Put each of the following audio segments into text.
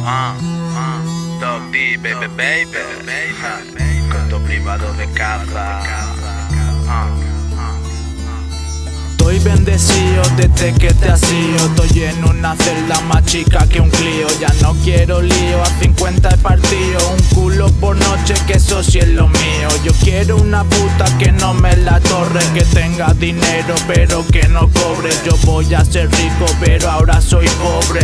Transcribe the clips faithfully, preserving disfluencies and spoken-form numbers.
Ah, ah, Top D, baby, baby, ja, coto privado de casa. Ah. Estoy bendecido desde que te has ido. Estoy en una celda más chica que un Clio. Ya no quiero lío, a cincuenta he partido. Un culo por noche, que eso sí es lo mío. Yo quiero una puta que no me la torre, que tenga dinero pero que no cobre. Yo voy a ser rico pero ahora soy pobre.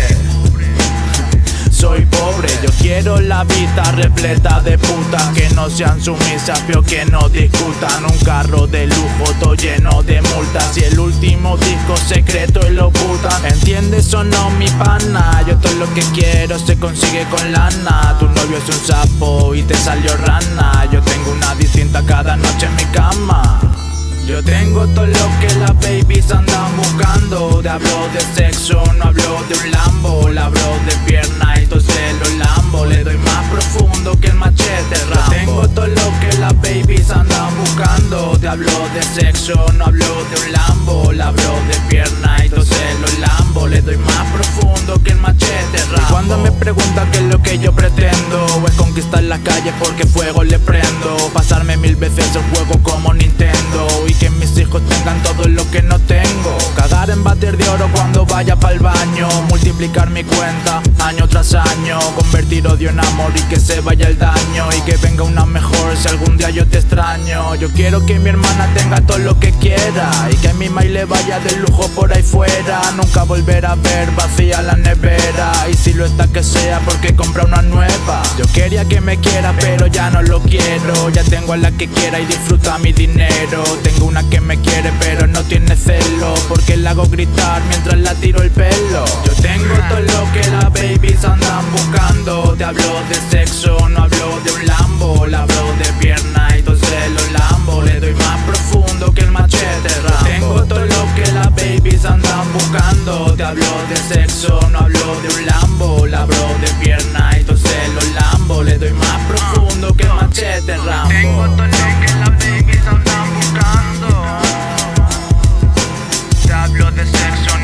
Soy pobre, yo quiero la vida repleta de putas que no sean sumisas, pero que no discutan. Un carro de lujo todo lleno de multas y el último disco secreto y lo putan. ¿Entiendes o no, mi pana? Yo todo lo que quiero se consigue con lana. Tu novio es un sapo y te salió rana. Yo tengo una distinta cada noche en mi cama. Yo tengo todo lo que las babies andan buscando. Te hablo de sexo, no hablo de un Lambo. Le hablo de pierna y entonces lo lambo. Le doy más profundo que el machete Rambo. Yo tengo todo lo que las babies andan buscando. Te hablo de sexo, no hablo de un Lambo. Le hablo de pierna y entonces lo lambo. Le doy más profundo que el machete Rambo. Y cuando me preguntan qué es lo que yo pretendo, es conquistar las calles porque fuego le prendo. Pasarme mil veces el juego como Nintendo y que mis hijos tengan todo lo que no tengo. Cagar en bater de oro cuando vaya pa'l baño. Multiplicar mi cuenta año tras año. Convertir odio en amor y que se vaya el daño. Y que venga una mejor si algún día yo te extraño. Yo quiero que mi hermana tenga todo lo que quiera y que a mi maíz le vaya de lujo por ahí fuera. Nunca volver a ver vacía la nevera. Y si lo está que sea porque compra una nueva. Yo quería que me quiera pero ya no lo quiero. Ya tengo a la que quiera y disfruta mi dinero. Tengo una que me quiere pero no tiene celo, porque la hago gritar mientras la tiro el pelo. Yo tengo todo lo que las babies andan buscando. Te hablo de sexo, no hablo de un Lambo. Le hablo de pierna y entonces lo lambo. Le doy más profundo que el machete Rambo. Tengo todo lo que las babies andan buscando. Te hablo de sexo, no hablo de un Lambo. Le hablo de pierna y entonces lo lambo. Le doy más profundo que el machete Rambo. Tengo todo lo que las babies andan buscando. Te hablo de sexo,